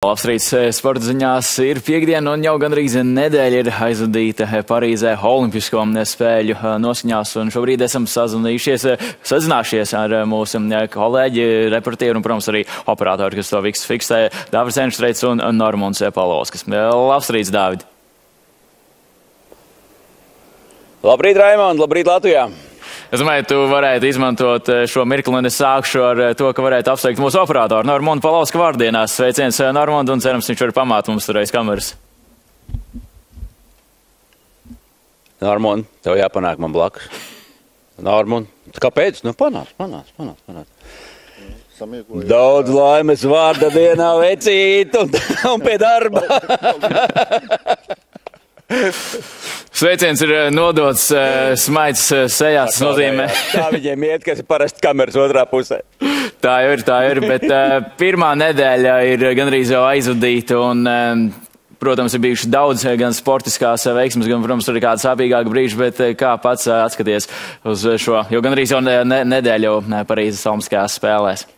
Labs rīts sporta ziņās ir piekdiena un jau gandrīz nedēļa ir aizvadīta Parīzē olimpisko spēļu noskaņās. Un šobrīd esam sazinājušies ar mūsu kolēģi, reportieru un, protams, arī operātori, kas to visu fiksē, Dāvis Enštreits un Normunds Palovskis. Labs rīts, Dāvid! Labrīt, Raimond! Labrīt, Latvijā! Es domāju, tu varētu izmantot šo mirkli, un es sākšu ar to, ka varētu apsveikt mūsu operātoru Normundu Palovska vārdienās. Sveiciens Normundu, un cerams, viņš var pamāt mums tur aiz kameras. Normund, tev jāpanāk man blakus. Normund, kāpēc? Nu, panāc. Daudz laimes vārda dienā, vecīt, un pie darba. Sveiciens ir nodots, smaids sejās, tas nozīmē. Tā viņiem iet, kas ir parasti kameras otrā pusē. Tā ir, bet pirmā nedēļa ir gandrīz jau aizvadīta un, protams, ir bijuši daudz gan sportiskās veiksmes, gan, protams, arī kāda sāpīgāka brīža, bet kā pats atskaties uz šo, jo gandrīz jau nedēļa jau Parīzes olimpiskajās spēlēs.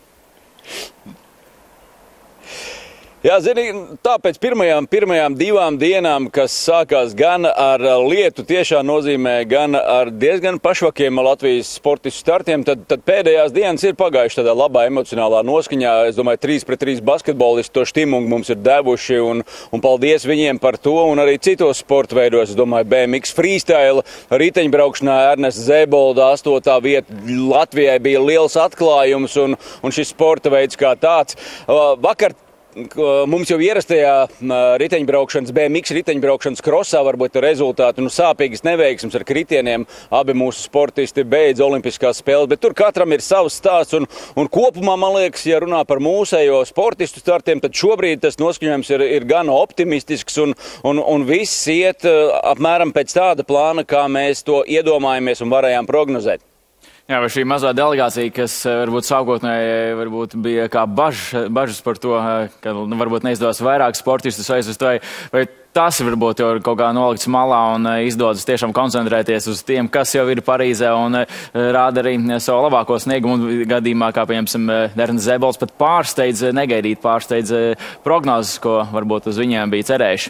Jā, zini, tāpēc pirmajām divām dienām, kas sākās gan ar lietu, tiešām nozīmē, gan ar diezgan pašvakiem Latvijas sportistu startiem, tad pēdējās dienas ir pagājuši tādā labā emocionālā noskaņā. Es domāju, 3-3 basketbolisti to štimungu mums ir devuši, un paldies viņiem par to, un arī citos sporta veidos. Es domāju, BMX freestyle, riteņbraukšanā Ernests Zēbolda 8. vieta Latvijai bija liels atklājums, un šis sporta veids kā tāds. Vakar mums jau ierastajā riteņbraukšanas, BMX riteņbraukšanas krosā varbūt rezultāti, sāpīgas neveiksmes ar kritieniem. Abi mūsu sportisti beidz olimpiskās spēles, bet tur katram ir savs stāsts, un kopumā, man liekas, ja runā par mūsējo sportistu startiem, tad šobrīd tas noskaņojums ir gan optimistisks, un viss iet apmēram pēc tāda plāna, kā mēs to iedomājamies un varējām prognozēt. Jā, vai šī mazā delegācija, kas varbūt sākotnēji bija kā bažas par to, ka varbūt neizdevās vairāk sportistus aizvest, vai tas varbūt jau ir kaut kā nolikts malā un izdodas tiešām koncentrēties uz tiem, kas jau ir Parīzē un rāda arī savu labāko sniegumu gadījumā, kā piemēram Ernests Zēbolds pat pārsteidz prognozes, ko varbūt uz viņiem bija cerējuši.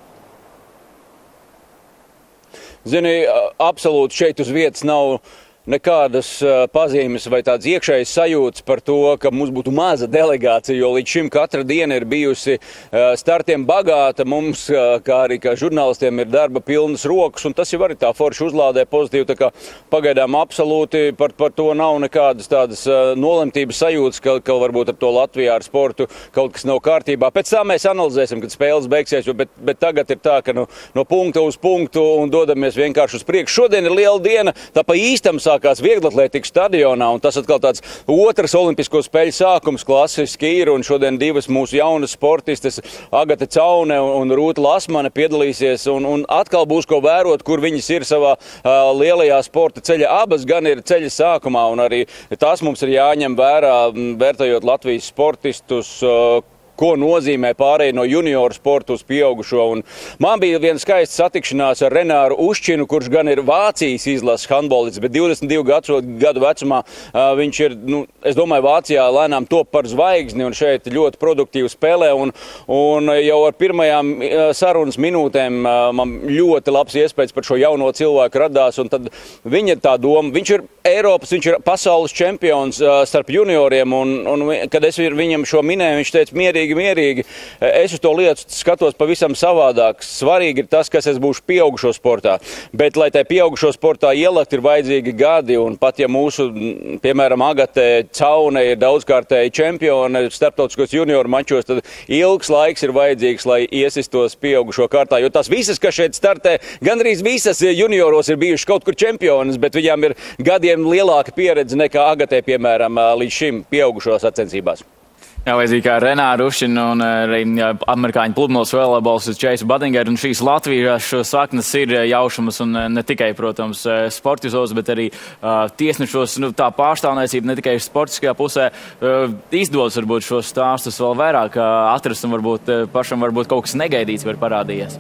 Zini, absolūti šeit uz vietas nav nekādas pazīmes vai tādas iekšējas sajūtas par to, ka mums būtu maza delegācija, jo līdz šim katra diena ir bijusi startiem bagāta. Mums, kā arī kā žurnālistiem, ir darba pilnas rokas, un tas jau arī tā forši uzlādē pozitīvi. Tā kā pagaidām absolūti par to nav nekādas tādas nolemtības sajūtas, ka varbūt ar to Latvijā ar sportu kaut kas nav kārtībā. Pēc tā mēs analizēsim, kad spēles beigsies, bet tagad ir tā, ka no punkta uz punktu un dodamies vienkārši uz priekšu. Šodien ir liela diena, tā pa īstam sākās vieglatlētikas stadionā, un tas atkal tāds otrs olimpisko spēļu sākums klasiski ir, un šodien divas mūsu jaunas sportistes, Agate Caune un Rūta Lasmane, piedalīsies, un atkal būs ko vērot, kur viņas ir savā lielajā sporta ceļa. Abas gan ir ceļa sākumā, un arī tās mums ir jāņem vērā, vērtējot Latvijas sportistus, ko nozīmē pārēj no junioru sportu uz pieaugušo. Un man bija viena skaista satikšanās ar Renāru Uščinu, kurš gan ir Vācijas izlases handbolists, bet 22 gadu vecumā viņš ir, es domāju, Vācijā lēnām top par zvaigzni un šeit ļoti produktīvi spēlē. Un jau ar pirmajām sarunas minūtēm man ļoti labs iespējas par šo jauno cilvēku radās. Un tad viņa tā doma, viņš ir Eiropas, viņš ir pasaules čempions starp junioriem. Un kad es viņam šo minēju, viņš teica mierīgi. Es uz to lietu skatos pavisam savādāk. Svarīgi ir tas, kas es būšu pieaugušo sportā. Bet, lai tai pieaugušo sportā ielakt, ir vajadzīgi gadi. Un pat ja mūsu, piemēram, Agate Caune ir daudzkārtēji čempione starptautiskos junioru mačos, tad ilgs laiks ir vajadzīgs, lai iesistos pieaugušo kārtā. Jo tās visas, kas šeit startē, gandrīz visas junioros ir bijušas kaut kur čempionas, bet viņām ir gadiem lielāka pieredze nekā Agatē, piemēram, līdz šim pieaugušo sacensībās. Jā, līdzīgi kā Renāra Uščina un arī amerikāņu pludmales volejbolists Chase Budinger, un šīs Latvijas saknes ir jaušamas un ne tikai, protams, sportizos, bet arī tiesnešos, tā pārstāvniecība ne tikai sportiskajā pusē. Izdodas varbūt šos stāstus vēl vairāk atrast un varbūt pašam varbūt kaut kas negaidīts var parādījies.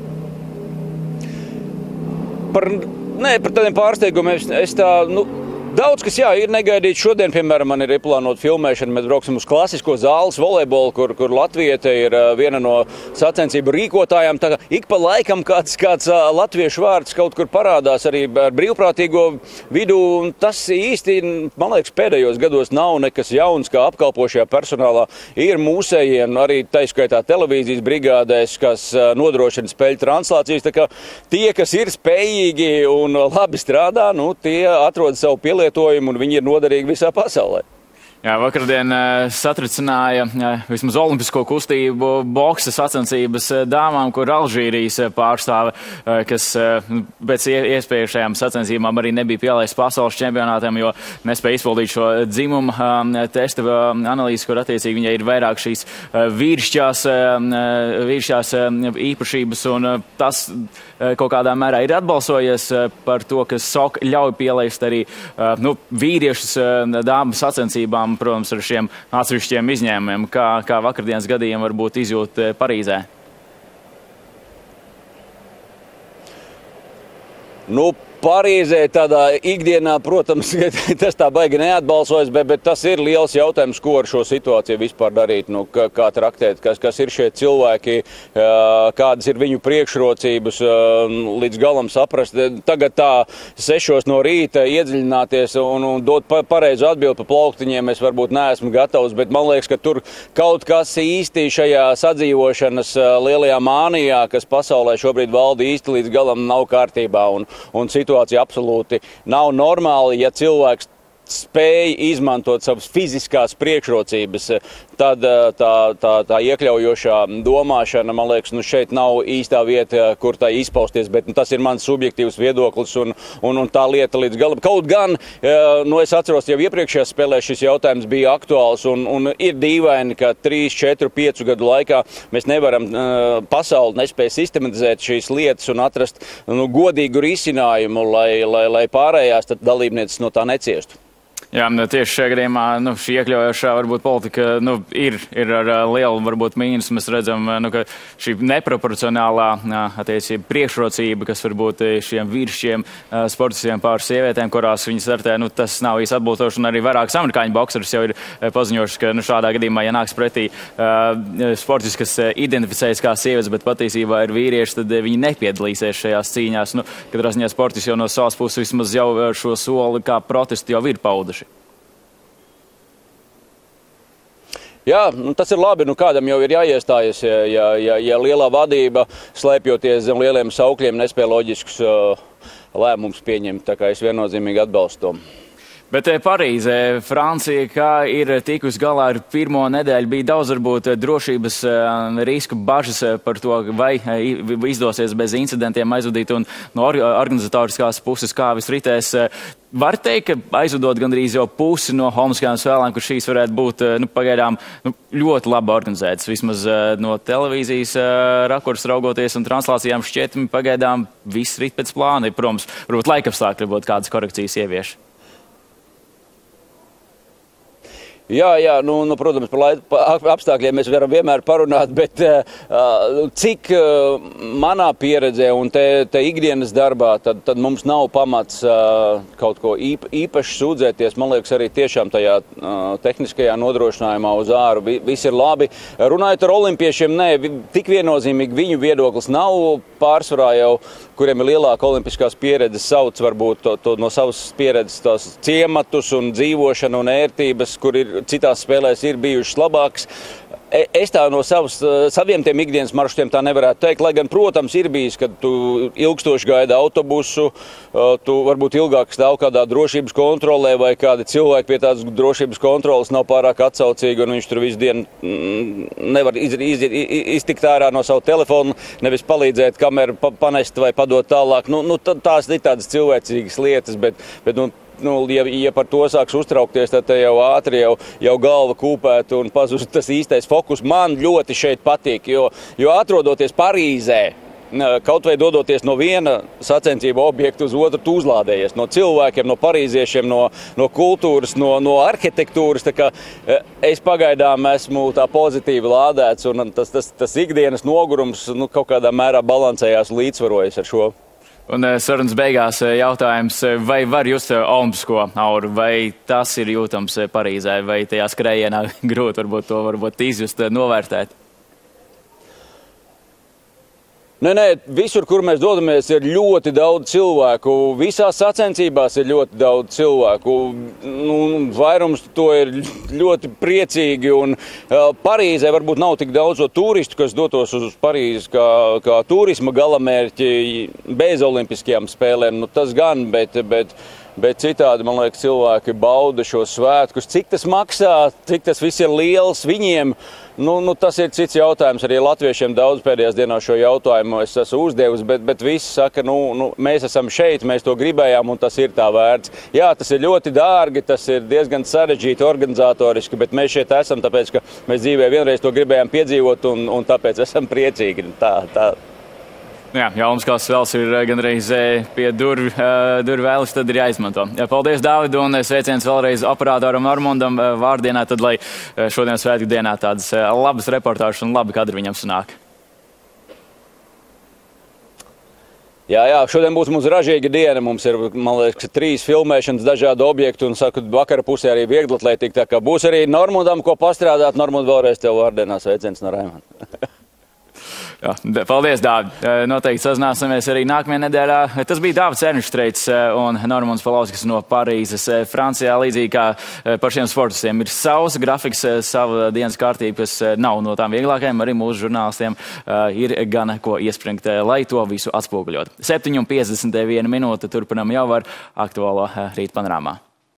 Par tādiem pārsteigumiem es tā, Daudz, kas ir negaidīts. Šodien, piemēram, man ir ieplānota filmēšana. Mēs brauksim uz klasisko zāles volejbolu, kur Latviete ir viena no sacensību rīkotājām. Tā kā ik pa laikam kāds latviešu vārds kaut kur parādās arī ar brīvprātīgo vidū. Tas īsti, man liekas, pēdējos gados nav nekas jauns, kā apkalpošajā personālā ir mūsējie, arī taiskaitā televīzijas brigādēs, kas nodrošina spēļu translācijas. Tā kā tie, kas ir spējīgi un labi strādā, tie atrod savu pielietojumu un viņi ir noderīgi visā pasaulē. Jā, vakardien satricināja vismaz olimpisko kustību boksa sacensības dāmām, kur Alžīrijas pārstāve, kas pēc iespējušajām sacensībām arī nebija pielaists pasaules čempionātiem, jo nespēja izpildīt šo dzimumu testa analīzi, kur attiecīgi viņai ir vairāk šīs vīrišķās īpašības, un tas kaut kādā mērā ir atbalsojies par to, ka SOK ļauj pielaist arī vīriešus dāmu sacensībām, protams, ar šiem atsevišķiem izņēmumiem, kā vakardienas gadījumi varbūt izjūt Parīzē. Parīzē tādā ikdienā, protams, tas tā baigi neatbalsojas, bet tas ir liels jautājums, ko ar šo situāciju vispār darīt, kā traktēt, kas ir šie cilvēki, kādas ir viņu priekšrocības, līdz galam saprast. Tagad tā 6 no rīta iedziļināties un dot pareizu atbildi pa plauktiņiem, es varbūt neesmu gatavs, bet man liekas, ka tur kaut kas īsti šajā sadzīvošanas lielajā mānijā, kas pasaulē šobrīd valda, īsti līdz galam nav kārtībā, un situācija absolūti nav normāli, ja cilvēks spēj izmantot savas fiziskās priekšrocības, tad tā iekļaujošā domāšana, man liekas, šeit nav īstā vieta, kur tā izpausties, bet tas ir mans subjektīvs viedoklis un tā lieta līdz galam. Kaut gan, es atceros, jau iepriekšējās spēlēs šis jautājums bija aktuāls un ir dīvaini, ka 3, 4, 5 gadu laikā mēs nevaram, pasauli nespēja sistematizēt šīs lietas un atrast godīgu risinājumu, lai pārējās dalībnieces no tā neciestu. Jā, tieši šajā gadījumā šī iekļaujošā varbūt politika ir ar lielu varbūt mīnus. Mēs redzam, ka šī neproporcionālā attiecība priekšrocība, kas varbūt šiem vīrišķiem sportistiem pār sievietēm, kurās viņi startē, tas nav īsti atbilstoši, un arī vairākas amerikāņu bokseris jau ir paziņojuši, ka šādā gadījumā, ja nāks pretī sportisti, kas identificējas kā sievietes, bet patiesībā ir vīrieši, tad viņi nepiedalīsies šajās cīņās. Katrā ziņā sportisti jau no savas puses vismaz jau šo soli kā protestu jau ir pauduši. Jā, tas ir labi, kādam jau ir jāiestājas, ja lielā vadība, slēpjoties zem lieliem saukļiem, nespēja loģiskus lēmumus pieņemt, tā kā es viennozīmīgi atbalstu to. Bet Parīzē, Francija, kā ir tikus galā ar pirmo nedēļu, bija daudz varbūt drošības risku bažas par to, vai izdosies bez incidentiem aizvadīt, un no organizatoriskās puses, kā viss ritēs. Var teikt, ka aizvadot gandrīz jau pusi no homiskajām spēlēm, kur šīs varētu būt pagaidām ļoti labi organizētas. Vismaz no televīzijas rakursa raugoties un translācijām šķietami pagaidām viss rit pēc plāna. Protams, varbūt laikapstākļi varbūt kādas korekcijas ievieš. Jā, protams, par apstākļiem mēs varam vienmēr parunāt, bet cik manā pieredzē un te ikdienas darbā, tad mums nav pamats kaut ko īpaši sūdzēties. Man liekas, arī tiešām tajā tehniskajā nodrošinājumā uz āru viss ir labi. Runājot ar olimpiešiem, tik viennozīmīgi viņu viedoklis nav pārsvarā jau, kuriem ir lielāka olimpiskās pieredzes, sauc varbūt to no savas pieredzes tos ciematus un dzīvošanu un ērtības, kur ir citās spēlēs ir bijušas labākas. Es tā no saviem tiem ikdienas maršrutiem tā nevarētu teikt, lai gan, protams, ir bijis, kad tu ilgstoši gaida autobusu, tu varbūt ilgāk stāv kādā drošības kontrolē vai kādi cilvēki pie tādas drošības kontrolas nav pārāk atsaucīgi un viņš tur visu dienu nevar iztikt ārā no savu telefonu, nevis palīdzēt kameru panest vai padot tālāk. Tās ir tādas cilvēcīgas lietas, bet ja par to sāks uztraukties, tad jau ātri jau galva kūpētu un pazust tas īstais fokus. Man ļoti šeit patīk, jo atrodoties Parīzē, kaut vai dodoties no viena sacensību objekta uz otru, tu uzlādējies no cilvēkiem, no parīziešiem, no kultūras, no arhitektūras. Tā kā es pagaidām esmu tā pozitīvi lādēts un tas ikdienas nogurums kaut kādā mērā balansējās un līdzsvarojas ar šo. Un sarunas beigās jautājums, vai var just olimpisko auru, vai tas ir jūtams Parīzē, vai tajā skrējienā grūti varbūt izjust, novērtēt? Nē, visur, kur mēs dodamies, ir ļoti daudz cilvēku. Visās sacensībās ir ļoti daudz cilvēku. Vairums to ir ļoti priecīgi. Un Parīzē varbūt nav tik daudz turistu, kas dotos uz Parīzi kā turisma galamērķi bez olimpiskajām spēlēm. Tas gan, bet citādi, man liekas, cilvēki bauda šo svētkus. Cik tas maksā, cik tas viss ir liels viņiem, tas ir cits jautājums. Arī latviešiem daudz pēdējās dienās šo jautājumu es esmu uzdevis, bet visi saka, mēs esam šeit, mēs to gribējām un tas ir tā vērts. Jā, tas ir ļoti dārgi, tas ir diezgan sarežģīti organizatoriski, bet mēs šeit esam, tāpēc, ka mēs dzīvē vienreiz to gribējām piedzīvot un tāpēc esam priecīgi. Jā, Olimpiskās spēles ir gandrīz pie durvēles, tad ir jāizmanto. Paldies, Dāvid, un sveiciens vēlreiz operatoram Normundam vārdienā, tad lai šodien svētku dienā tādas labas reportāžas un labi kadri viņam sanāk. Jā, šodien būs mums ražīga diena. Mums ir, man liekas, 3 filmēšanas dažādu objektu un, saku, vakara pusē arī vieglatletika. Tā kā būs arī Normundam, ko pastrādāt. Normund, vēlreiz tev vārdienā sveiciens no Raimanda. Jā, paldies, Dāvid. Noteikti sazināsimies arī nākamajā nedēļā. Tas bija Dāvids Ernštreits un Normunds Palovskis no Parīzes. Francijā līdzīgi kā par šiem sportistiem ir savs grafiks, sava dienas kārtība, kas nav no tām vieglākajām. Arī mūsu žurnālistiem ir gan ko iespringt, lai to visu atspoguļot. 7:51 minūte turpinam jau ar aktuālo rīta panorāmā.